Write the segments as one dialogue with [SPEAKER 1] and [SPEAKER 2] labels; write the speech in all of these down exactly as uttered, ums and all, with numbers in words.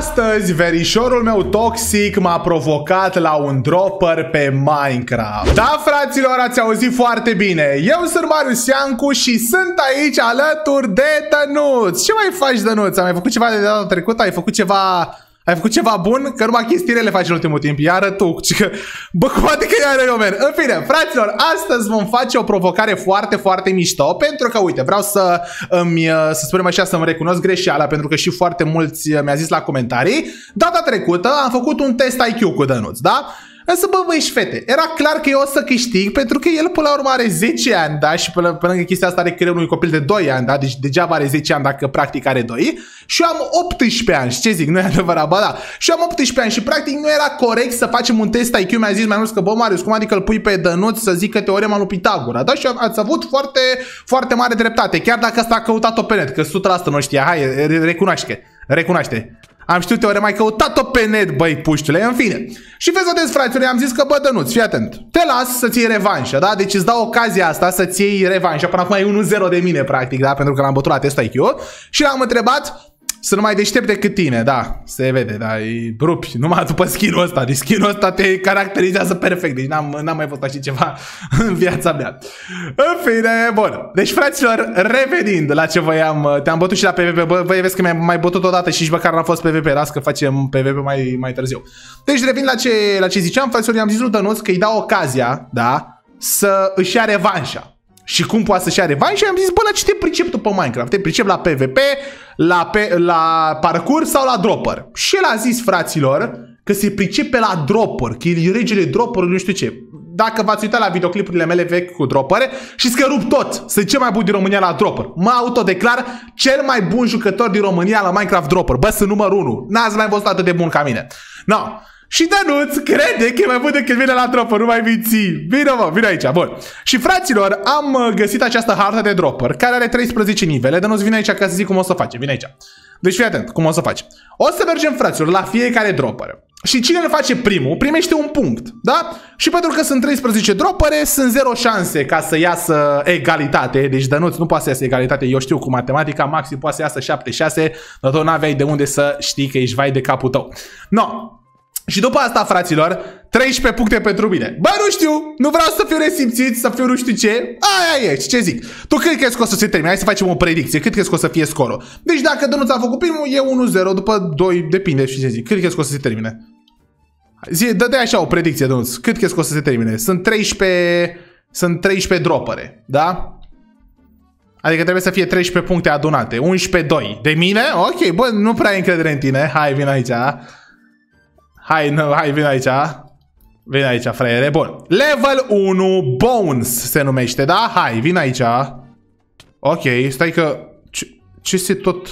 [SPEAKER 1] Astăzi, verișorul meu toxic m-a provocat la un dropper pe Minecraft. Da, fraților, ați auzit foarte bine. Eu sunt Marius Iancu și sunt aici alături de Dănuț. Ce mai faci, Dănuț? Am mai făcut ceva de data trecută? Ai făcut ceva... Ai făcut ceva bun? Că numai chestiile le faci în ultimul timp. Iară tu. Bă, cum adică iară eu, man? În fine, fraților, astăzi vom face o provocare foarte, foarte mișto. Pentru că, uite, vreau să îmi, să spunem așa, să-mi recunosc greșeala. Pentru că și foarte mulți mi-a zis la comentarii. Data trecută am făcut un test I Q cu Dănuț, da? Însă, bă, băieși fete, era clar că eu o să câștig pentru că el până la urmă are zece ani, da? Și pe, pe lângă chestia asta are creierul unui copil de doi ani, da? Deci degeaba are zece ani dacă practic are doi. Și eu am optsprezece ani. Și ce zic? Nu e adevărat? Ba da. Și eu am optsprezece ani și practic nu era corect să facem un test I Q. Mi-a zis mai mult că, bă, Marius, cum adică îl pui pe Dănuț să zică teorema lui Pitagora, da? Și ați avut foarte, foarte mare dreptate. Chiar dacă asta a căutat-o pe net, că o sută la sută nu știa. Hai, recunoaște. Recunoaște. Am știut teorema, ai căutat-o pe net, băi, puștule, în fine. Și vezi, vedeți, fraților, i-am zis că, bă, Dănuț, fii atent, te las să-ți iei revanșă, da? Deci îți dau ocazia asta să-ți iei revanșă. Până acum e unu zero de mine, practic, da? Pentru că l-am bătut la test I Q. Și l-am întrebat, sunt mai deștept decât tine, da, se vede, da, e rupi, numai după skin-ul ăsta, deci skin-ul ăsta te caracterizează perfect, deci n-am mai fost așa ceva în viața mea. În fine, bun, deci fraților, revenind la ce voiam, te-am bătut și la P V P, bă, băi, vezi că mi-ai mai bătut odată și nici măcar n-am fost P V P, las că facem P V P mai, mai târziu. Deci revin la ce, la ce ziceam, fraților, i-am zis lui Dănuț că îi dau ocazia, da, să își ia revanșa. Și cum poate să-și ia revanșa? Și am zis, bă, la ce te pricep tu pe Minecraft? Te pricep la P V P, la, pe, la parcurs sau la dropper? Și el a zis, fraților, că se pricepe la dropper, că e regele dropper, nu știu ce. Dacă v-ați uitat la videoclipurile mele vechi cu droppere, știți că rup tot. Sunt cel mai bun din România la dropper. Mă autodeclar cel mai bun jucător din România la Minecraft dropper. Bă, sunt numărul unu. N-ați mai văzut atât de bun ca mine. No. Și Dănuț crede că e mai bun decât vine la dropper, nu mai minți. Vino, mă, vino aici, bun. Și fraților, am găsit această hartă de dropper, care are treisprezece nivele. Dănuț, vine aici ca să zic cum o să face, vine aici. Deci fii atent, cum o să faci. O să mergem, fraților, la fiecare dropper. Și cine îl face primul, primește un punct, da? Și pentru că sunt treisprezece droppere, sunt zero șanse ca să iasă egalitate. Deci Dănuț nu poate să iasă egalitate, eu știu cu matematica, maxim poate să iasă șapte șase, dar tu n-aveai de unde să știi că ești vai de capul tău. No. Și după asta, fraților, treisprezece puncte pentru mine. Bă, nu știu, nu vreau să fiu resimțit, să fiu nu știu ce. Aia e, ce zic. Tu cât crezi că o să se termine? Hai să facem o predicție. Cât crezi că o să fie scorul? Deci dacă Dănuț a făcut primul, e unu zero, după doi, depinde și ce zic. Cât crezi că o să se termine? Zi, dă-te așa o predicție, Dănuț. Cât crezi că o să se termine? Sunt treisprezece, sunt treisprezece droppere, da? Adică trebuie să fie treisprezece puncte adunate. unsprezece doi. De mine? Ok, bă, nu prea ai încredere în tine. Hai, vin aici. Hai, nu, hai, vin aici. Vin aici, fraiere. Bun. Level unu Bones se numește, da? Hai, vin aici. Ok, stai că... Ce, ce se tot...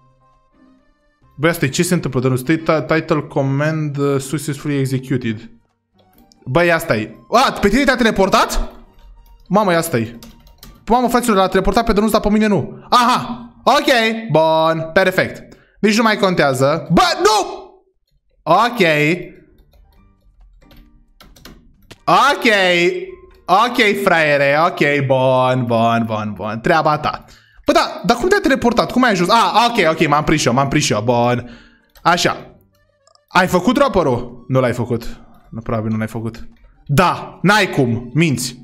[SPEAKER 1] Băi, asta ce se întâmplă? Dă-nu, title command uh, successfully executed. Băi, asta-i. A, pe tine te-a teleportat? Mamă, ia asta-i. Mamă, fraților, l-a teleportat pe Dănuț, dar pe mine nu. Aha, ok, bun, perfect. Nici nu mai contează. Bă, nu! Ok. Ok. Ok, fraiere. Ok, bun, bun, bun, bun. Treaba ta. Bă, da, dar cum te-ai teleportat? Cum ai ajuns? Ah, ok, ok, m-am prins eu, m-am prins eu. Bun. Așa. Ai făcut dropper-ul? Nu l-ai făcut. Nu, probabil nu l-ai făcut. Da, n-ai cum. Minți.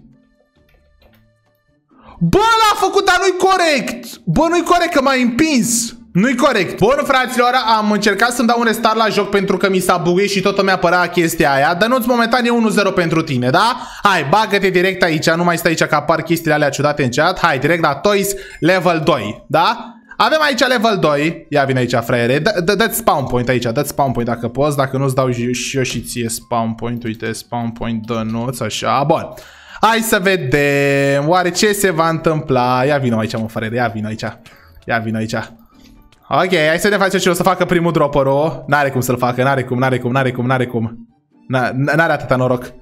[SPEAKER 1] Bă, l-a făcut, dar nu-i corect. Bă, nu-i corect că m-ai împins. Nu-i corect. Bun, fraților, am încercat să-mi dau un restart la joc pentru că mi s-a buguit și tot îmi apărea chestia aia. Dănuț, momentan e unu zero pentru tine, da? Hai, bagă-te direct aici, nu mai stai aici că apar chestiile alea ciudate în chat. Hai, direct la Toys, level doi, da? Avem aici level doi. Ia vine aici, fraiere. Dă-ți spawn point aici, dă-ți spawn point dacă poți. Dacă nu-ți dau și eu și ție spawn point. Uite, spawn point Dănuț, așa, bun. Hai să vedem. Oare ce se va întâmpla? Ia vină aici, mă, fraiere, ia vină aici. Ia vină aici. Ok, hai să ne facem și o să facă primul dropper-o. N-are cum să-l facă, n-are cum, n-are cum, n-are cum, n-are cum. N-are atâta noroc.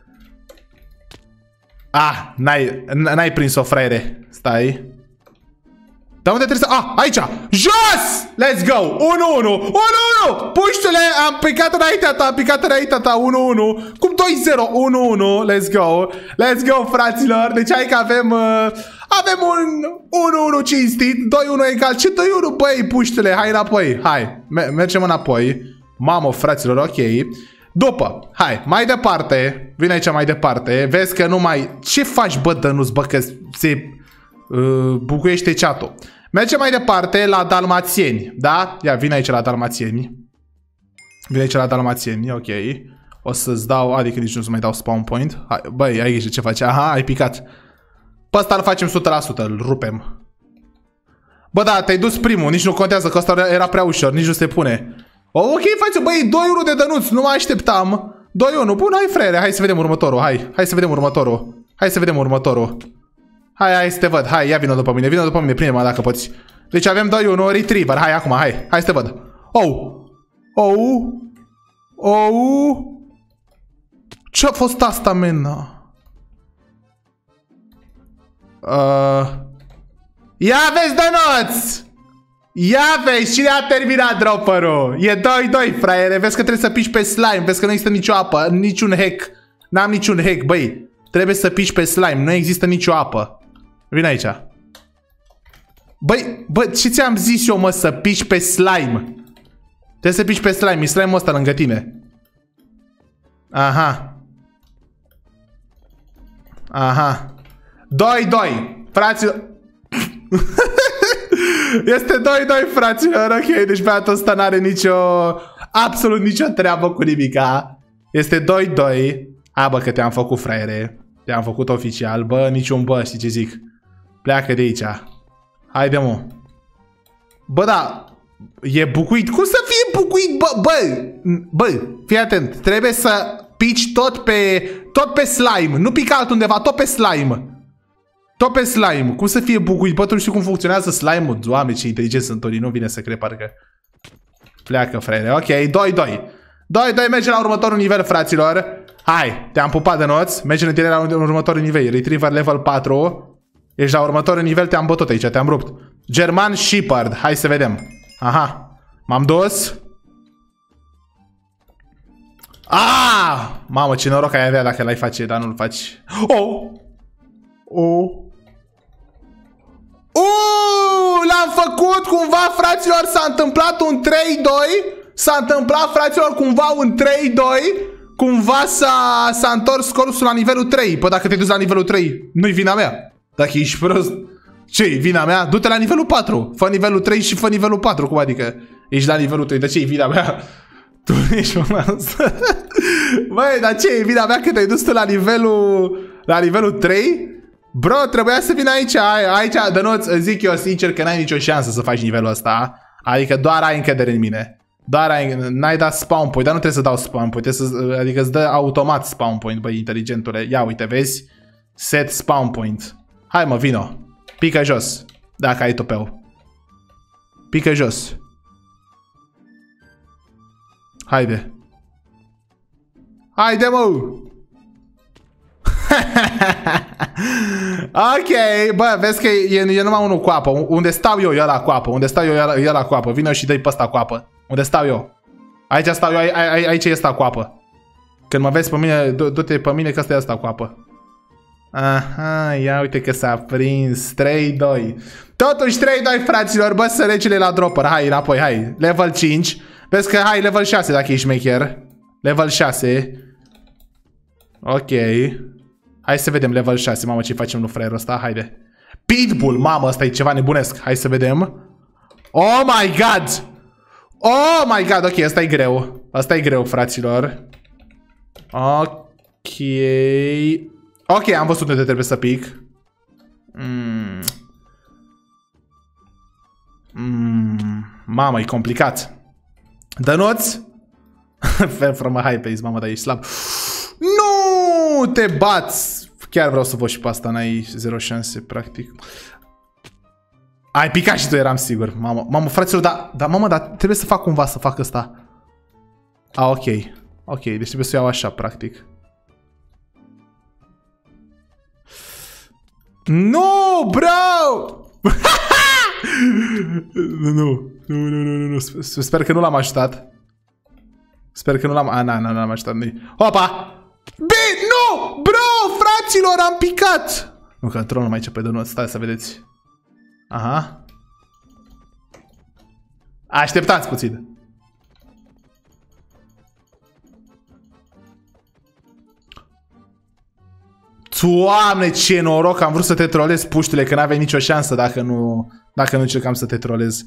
[SPEAKER 1] Ah, n-ai prins-o, fraiere. Stai. Dar unde trebuie să... Ah, aici! Jos! Let's go! unu unu! unu unu! Puștule, am picat înaintea ta, am picat înaintea ta, unu unu. Cum doi zero? unu unu, let's go! Let's go, fraților! Deci hai că avem... Uh, avem un unu unu cinstit, doi unu egal. Ce doi unu, băi, puștule? Hai înapoi, hai. Mergem înapoi. Mamă, fraților, ok. După, hai, mai departe. Vine aici mai departe. Vezi că nu mai... Ce faci, bă, Dănuț, bă, că se uh, bucuiește chat-ul. Mergem mai departe la dalmațieni, da? Ia, vine aici la dalmațieni. Vine aici la dalmațieni, ok. O să-ți dau, adică nici nu să mai dau spawn point. Hai, băi, ai grijă ce faci. Aha, ai picat. Pe ăsta îl facem o sută la sută, îl rupem. Bă, da, te-ai dus primul, nici nu contează, că ăsta era prea ușor, nici nu se pune. Ok, față, băi, doi unu de Dănuț, nu mai așteptam. doi unu, bun, hai frere, hai să vedem următorul, hai. Hai să vedem următorul. Hai să vedem următorul. Hai, hai să te văd, hai, ia vină după mine, vină după mine, prinde-mă dacă poți. Deci avem doi unu, retriever, hai acum, hai, hai să te văd. Oh, oh, oh. Ce-a fost asta, mena? Uh... Ia vezi, Dănuț! Ia vezi, cine a terminat dropperul? E doi doi, fraiere, vezi că trebuie să piși pe slime, vezi că nu există nicio apă, niciun hack. N-am niciun hack, băi. Trebuie să piși pe slime, nu există nicio apă. Vine aici. Băi, bă, ce ți-am zis eu, mă, să piși pe slime? Trebuie să piși pe slime, e slime-ul ăsta lângă tine. Aha. Aha. doi doi, fraților. Este doi doi, fraților, ok, deci băiatul ăsta n-are nicio, absolut nicio treabă cu nimica. Este doi doi. A, bă, că te-am făcut, fraiere. Te-am făcut oficial, bă, niciun bă, știi ce zic? Pleacă de aici. Haide, mă. Bă, da, e bucuit, cum să fie bucuit, bă, bă, bă, fii atent, trebuie să pici tot pe, tot pe slime, nu pica altundeva, tot pe slime. Tot pe slime. Cum să fie buguit? Bă, tu nu știu cum funcționează slime-ul. Doamne, ce inteligent sunt ori. Nu vine să cred, parcă. Pleacă, frere. Ok, doi doi. doi doi, merge la următorul nivel, fraților. Hai, te-am pupat, Dănuț. Merge în tine la următorul nivel. Retriever level patru. Ești la următorul nivel, te-am bătut aici, te-am rupt. German Shepherd. Hai să vedem. Aha. M-am dus. Ah! Mamă, ce noroc ai avea dacă l-ai face, dar nu-l faci. Oh! Oh! Uuu, l-am făcut cumva, fraților, s-a întâmplat un trei doi. S-a întâmplat, fraților, cumva un trei doi. Cumva s-a întors scorul la nivelul trei. Păi dacă te duci la nivelul trei, nu-i vina mea. Dacă ești prost, ce-i vina mea? Du-te la nivelul patru. Fă nivelul trei și fă nivelul patru. Cum adică? Ești la nivelul trei, de ce-i vina mea? Tu ești una. Băi, dar ce-i vina mea că te-ai dus tu la nivelul La nivelul trei? Bro, trebuia să vin aici, aici, Dănuț, zic eu sincer că n-ai nicio șansă să faci nivelul ăsta. Adică doar ai încredere în mine. Doar ai, n-ai dat spawn point, dar nu trebuie să dau spawn point, să, adică îți dă automat spawn point, băi, inteligentule. Ia uite, vezi? Set spawn point. Hai, mă, vino. Pică jos, dacă ai tupeu. Pică jos. Haide. Haide, mă! Ok, bă, vezi că e, e numai unul cu apă. Unde stau eu, e ăla cu apă. Unde stau eu, e ăla cu apă. Vino și dă-i pe ăsta cu apă. Unde stau eu? Aici stau eu, a, a, aici e ăsta cu apă. Când mă vezi pe mine, du-te pe mine că ăsta e ăsta cu apă. Aha, ia uite că s-a prins. trei doi. Totuși trei doi, fraților, bă, sărecele la dropper. Hai, înapoi, hai. Level cinci. Vezi că, hai, level șase dacă ești maker. Level șase. Ok. Hai să vedem level șase, mamă, ce facem lui fraierul ăsta, haide. Pitbull, mamă, ăsta e ceva nebunesc. Hai să vedem. Oh my god! Oh my god, ok, ăsta e greu. Ăsta e greu, fraților. Ok. Ok, am văzut unde trebuie să pic. Mm. Mm. Mamă, e complicat. Dănuț? Fair from a high pace, mamă, dar ești slab. Nu te bați! Chiar vreau să văd și pe asta, n-ai zero șanse, practic. Ai picat și tu, eram sigur. Mamă, mamă, fraților, dar, da, mamă, dar trebuie să fac cumva să fac asta. A, ok. Ok, deci trebuie să o iau așa, practic. Nu, bro! Nu, nu, nu, nu, nu, nu. Sper că nu l-am ajutat. Sper că nu l-am... A, na, na, nu l-am ajutat. Opa! Bine, nu! Bro, fraților, am picat! Nu, că tronul mai ce pe Dănuț, stai să vedeți. Aha. Așteptați puțin. Doamne, ce noroc, am vrut să te trolez, puștule, că n-aveai nicio șansă dacă nu, dacă nu încercam să te trolez.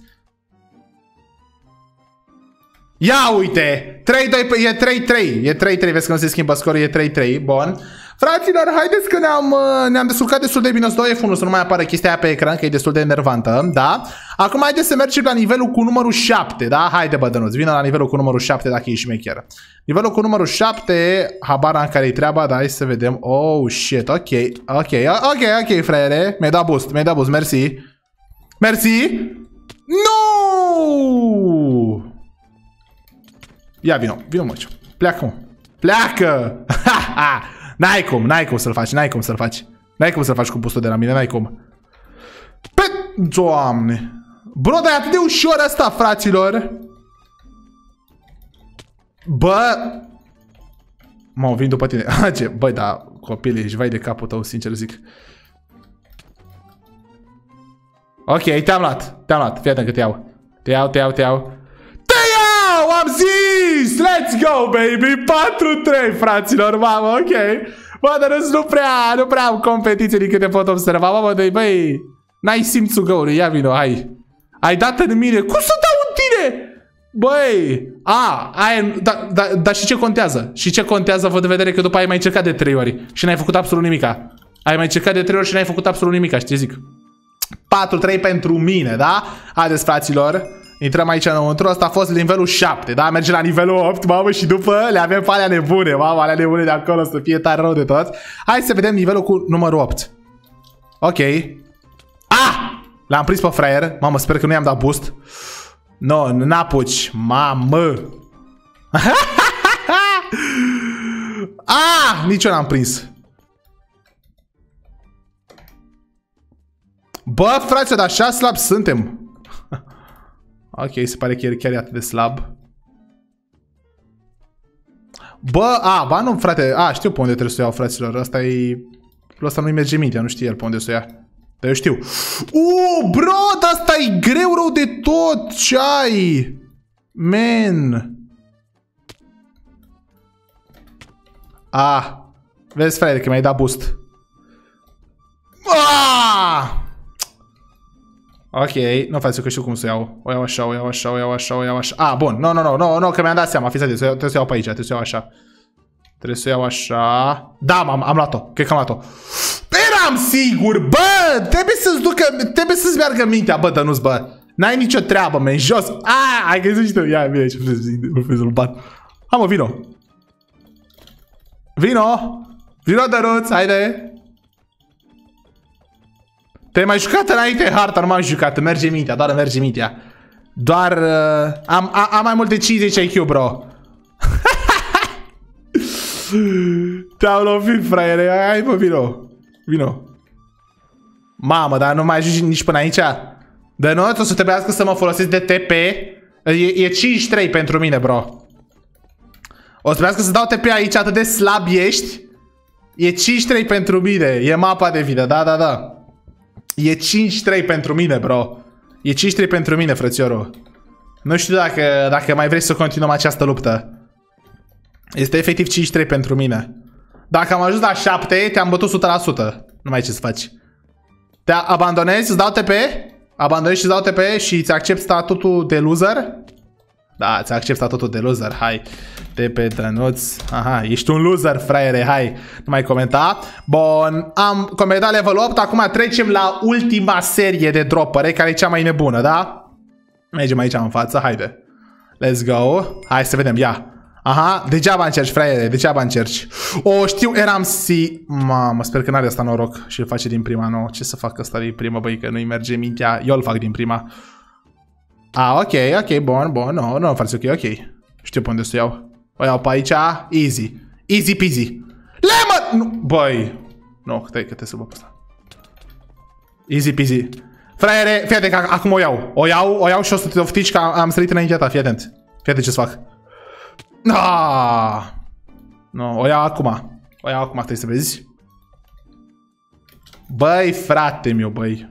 [SPEAKER 1] Ia uite! trei doi, e trei trei, e trei trei, vezi că nu se schimbă scorul, e trei trei, bun. Fraților, haideți că ne-am ne-am descurcat destul de bine, o să dau F unu să nu mai apară chestia aia pe ecran, că e destul de enervantă, da? Acum haideți să mergem la nivelul cu numărul șapte, da? Haide, bă, dănuți, vină la nivelul cu numărul șapte dacă e șmecher. Nivelul cu numărul șapte, habar în care e treaba, da, hai să vedem. Oh, shit, ok, ok, ok, ok, fraiere, mi-ai dat boost, mi-ai dat boost, mersi. Mersi! Nu! Ia, vino, vino, mă, pleacă, mă, pleacă! Ha, ha! N-ai cum, n-ai cum să-l faci, n-ai cum să-l faci. N-ai cum să-l faci cu boostul de la mine, n-ai cum. Pe... Doamne. Bro, dar e atât de ușor asta, fraților. Bă... Mă, vin după tine. Ce? Băi, da, copile, ești vai de capul tău, sincer zic. Ok, te-am luat, te-am luat, fii atent că te iau. Te iau, te iau, te iau. Te iau, am zis! Let's go, baby! patru trei, fraților, mamă, ok. Bă, dar nu prea, nu prea am competiție din câte pot observa, mamă, dă-i, băi, n-ai simțul găului, ia vino, hai. Ai dat în mine, cum să dau în tine? Băi, a, ai, da, da, da, și ce contează? Și ce contează, văd de vedere că după ai mai încercat de trei ori și n-ai făcut absolut nimica. Ai mai încercat de trei ori și n-ai făcut absolut nimica, știi, zic. patru trei pentru mine, da? Haideți, fraților. Intrăm aici înăuntru, ăsta a fost nivelul șapte, da? Merge la nivelul opt, mamă, și după le avem pe alea nebune, mamă, alea nebune de acolo, să fie tare rău de tot. Hai să vedem nivelul cu numărul opt. Ok. Ah! L-am prins pe fraier, mamă, sper că nu i-am dat boost. No, n-apuci, mamă. Ah! Nici eu n-am prins. Bă, frate, dar așa slab suntem. Ok, se pare că chiar e atât de slab. Bă, a, ba nu, frate, a, știu pe unde trebuie să o iau, fraților. Asta e... Ăsta nu-i merge mintea, nu știe el pe unde să o ia. Dar eu știu. Uuu, bro, dar asta e greu rău de tot, ce ai? Man. A, vezi, frate, că mi-ai dat boost. Aaaa! Ok, nu faci că știu cum să iau. O iau așa, o iau așa, o iau așa, o iau așa. Ah, bun, nu, nu, nu, nu, nu, că mi-am dat seama, fiți atenți, trebuie să iau pe aici, trebuie să iau așa. Trebuie să iau așa. Da, am, am luat-o, cred că am luat-o. Eram sigur, bă, trebuie să-ți ducă, trebuie să-ți meargă mintea, bă, Dănuț, bă. N-ai nicio treabă, men, jos. Ah, ai găsit și tu, ia, vine aici, să-l bat. Hai, mă, vino. Vino, vino, Dănuț, haide. Te-ai mai jucat înainte harta, nu m-am jucat, merge mintea, doar merge mintea. Doar uh, am, a, am mai mult de cincizeci I Q, bro. Te-am lovit, fraiere, hai mă, vino. Vino. Mamă, dar nu mai ajungi nici până aici. De nu, o să trebuiască să mă folosesc de T P. E, e cinci trei pentru mine, bro. O să trebuiască să dau T P aici, atât de slab ești. E cinci trei pentru mine, e mapa de vida, da, da, da. E cinci trei pentru mine, bro. E cinci trei pentru mine, frățiorul. Nu știu dacă, dacă mai vrei să continuăm această luptă. Este efectiv cinci trei pentru mine. Dacă am ajuns la șapte, te-am bătut o sută la sută. Nu mai ai ce să faci. Te abandonezi, îți dau T P? Abandonezi și îți dau T P și îți accept statutul de loser? Da, îți accept statutul de loser, hai. T P, Dănuț. Aha, ești un loser, fraiere, hai. Nu mai comenta. Bun, am comentat level opt, acum trecem la ultima serie de dropere, care e cea mai nebună, da? Mergem aici în față, haide. Let's go. Hai să vedem, ia. Aha, degeaba încerci, fraiere, degeaba încerci. O, știu, eram si... Mamă, sper că n-are asta noroc și îl face din prima, nu. Ce să fac ăsta din prima, băi, că nu-i merge mintea. Eu îl fac din prima. Ah, ok, ok, bun, bun, nu, nu, frate, ok, ok. Știu pe unde să iau. O iau pe aici, easy. Easy peasy. Lemon! Nu, băi. Nu, stai că te să vă pe asta. Easy peasy. Fraiere, fii atent că acum o iau. O iau, o iau și o să te oftici că am sărit înaintea ta, fii atent. Fii atent ce-ți fac. Ah! Nu, o iau acum. O iau acum, trebuie să vezi. Băi, frate meu, băi.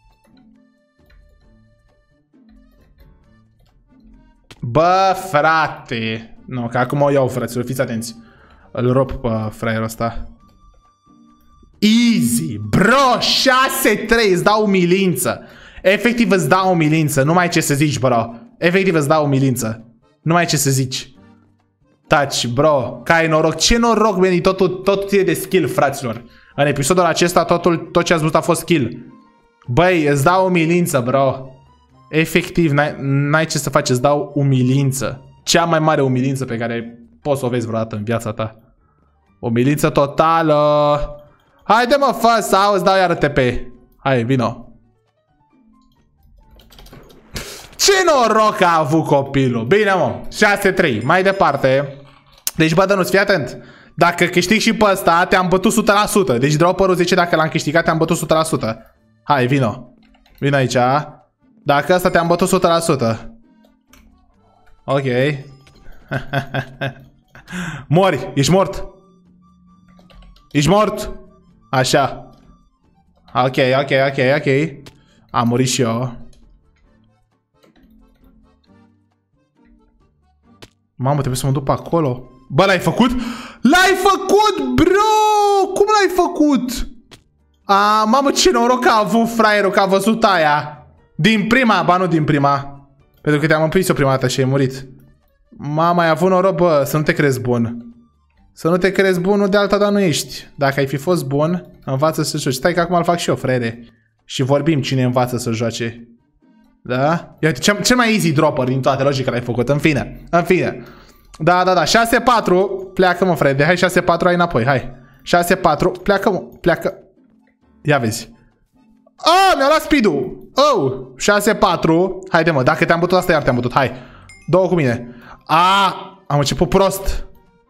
[SPEAKER 1] Bă, frate. Nu, că acum o iau, fraților, fiți atenți. Îl rop pe fraierul ăsta. Easy, bro, șase trei, îți dau umilință. Efectiv îți dau umilință, nu mai ai ce să zici, bro. Efectiv îți dau umilință. Nu mai ai ce să zici. Taci, bro, că ai noroc. Ce noroc, Benny, totul, totul ține de skill, fraților. În episodul acesta totul, tot ce ați văzut a fost skill. Băi, îți dau umilință, bro. Efectiv, n-ai ce să faci, îți dau umilință. Cea mai mare umilință pe care poți să o vezi vreodată în viața ta. Umilință totală. Haide mă, fă sau îți dau iară T P. Hai, vino. Ce noroc a avut copilul. Bine, mă, șase trei. Mai departe. Deci, bă, Dănuț, fii atent. Dacă câștigi și pe ăsta, te-am bătut o sută la sută. Deci dropperul zice dacă l-am câștigat, te-am bătut o sută la sută. Hai, vino. Vino aici. Dacă ăsta te-am bătut o sută la sută. Ok. Mori, ești mort. Ești mort. Așa. Ok, ok, ok, ok. Am murit și eu. Mamă, trebuie să mă duc pe acolo. Bă, l-ai făcut? L-ai făcut, bro! Cum l-ai făcut? A, mamă, ce noroc a avut fraierul, că a văzut aia. Din prima, ba nu din prima. Pentru că te-am împins o prima dată și ai murit. Mama, ai avut noroc, bă, să nu te crezi bun. Să nu te crezi bun, nu de alta, dar nu ești. Dacă ai fi fost bun, învață să joci. Stai că acum îl fac și eu, frere. Și vorbim cine învață să joace. Da? Iată, cel mai easy dropper din toate, logica l-ai făcut. În fine, în fine. Da, da, da, șase patru. Pleacă, mă, frate. Hai, șase patru, ai înapoi, hai. șase patru, pleacă, mă, pleacă. Ia vezi. Oh, mi-a luat speed-ul. Oh, șase patru. Haide, mă, dacă te-am bătut asta, iar te-am bătut. Hai, două cu mine. Ah, am început prost.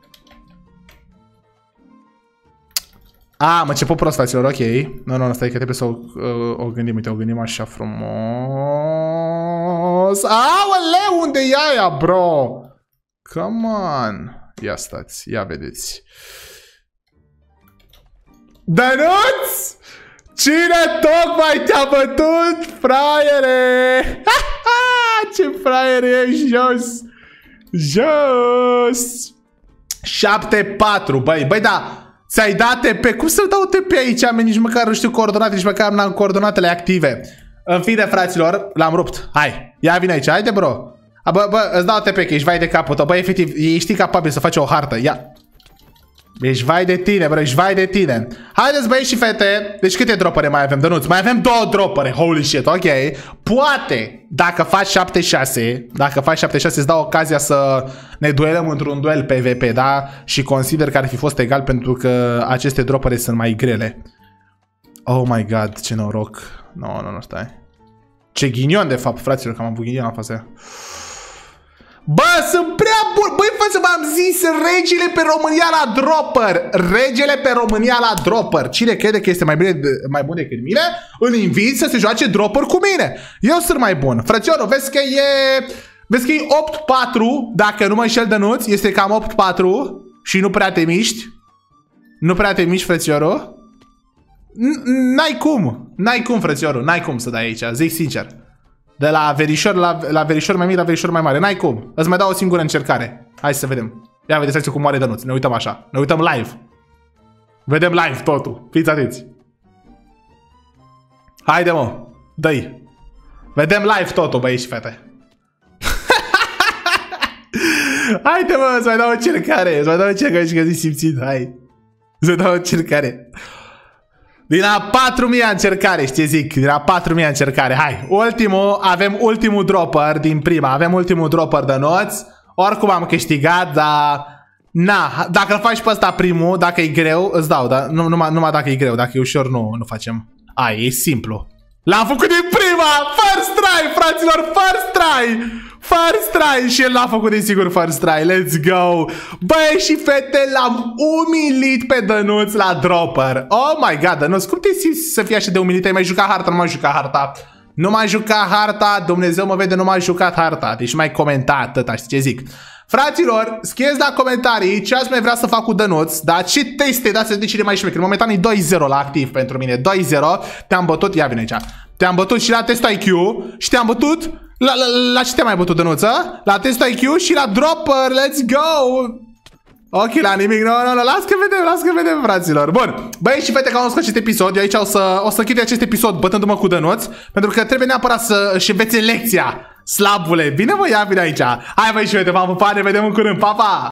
[SPEAKER 1] Ah, am început prost, fraților, ok. Nu, nu, nu, stai că trebuie să o, o, o gândim. Uite, o gândim așa frumos. Aoleu, unde e aia, bro? Come on. Ia stați, ia vedeți. Dănuț! Cine tocmai te-a bătut, fraiere? Ce fraiere ești, jos! Jos! șapte patru, băi, băi, da! Ți-ai dat T P? Cum să-mi dau T P aici? Nici măcar nu știu coordonate, nici măcar n-am coordonatele active. În fine, fraților, l-am rupt. Hai, ia vine aici, haide, bro. A, bă, bă, îți dau T P, că ești vai de capul tău. Bă, efectiv, ești capabil să faci o hartă. Ia. Ești vai de tine, bro, ești vai de tine. Haideți, băieți și fete. Deci câte dropere mai avem, Dănuț? Mai avem două dropere, holy shit, ok. Poate, dacă faci șapte șase, dacă faci șapte șase, îți dau ocazia să ne duelăm într-un duel P V P, da? Și consider că ar fi fost egal pentru că aceste dropere sunt mai grele. Oh my god, ce noroc. Nu, no, nu, no, nu, stai. Ce ghinion, de fapt, fraților, că am avut ghinion la fața aia. Bă, sunt prea bun. Băi, față, v-am zis, regele pe România la dropper. Regele pe România la dropper. Cine crede că este mai bine, mai bun decât mine, îl invit să se joace dropper cu mine. Eu sunt mai bun. Frățioru, vezi că e... Vezi că e opt patru, dacă nu mă înșel, Dănuț, este cam opt patru și nu prea te miști. Nu prea te miști, frățioru. N-ai cum. N-ai cum, frățioru. N-ai cum să dai aici, zic sincer. De la verișor la, la verișor mai mic la verișor mai mare. N-ai cum. Îți mai dau o singură încercare. Hai să vedem. Ia vedeți cum moare Dănuț. Ne uităm așa. Ne uităm live. Vedem live totul. Fiți atenți. Haide, mă. Dă-i. Vedem live totul, băieți și fete. Haide, mă, îți mai dau o încercare. Îți mai dau o încercare și că zi simțit. Hai. Îți mai dau o încercare. Din a patru mii încercare, știi zic, din a patru mii încercare. Hai, ultimul, avem ultimul dropper din prima. Avem ultimul dropper de noți. Oricum am câștigat, dar... Na, dacă îl faci pe ăsta primul, dacă e greu, îți dau, dar nu, numai, numai dacă e greu, dacă e ușor, nu, nu facem. Ai, e simplu. L-am făcut din prima! First try, fraților, first try! First try! Și el l-a făcut din sigur first try, let's go! Băi și fete, l-am umilit pe Dănuț la dropper. Oh my god, Dănuț, cum te simți să fii așa de umilit? Ai mai jucat harta, nu mai jucat harta. Nu mai jucat harta, Dumnezeu mă vede, nu mai jucat harta. Deci nu mai comenta atâta, știi ce zic? Fraților, scrieți la comentarii ce ați mai vrea să fac cu Dănuț, dar ce teste dați să ziceți cine mai șmecher. Momentan e doi zero la activ pentru mine, doi zero. Te-am bătut, ia vine aici. Te-am bătut și la test I Q și te-am bătut la, la, la ce te-am mai bătut, Dănuț? La test I Q și la dropper, let's go! Ok, la nimic, nu, nu, nu, las că vedem, las că vedem, fraților. Bun, băi și fete, că am văzut acest episod, eu aici o să, o să închid acest episod bătându-mă cu dănuț, pentru că trebuie neapărat să își învețe lecția. Slabule, bine mă, ia, bine aici. Hai băi și fete, v-am pupat, ne vedem în curând, pa, pa!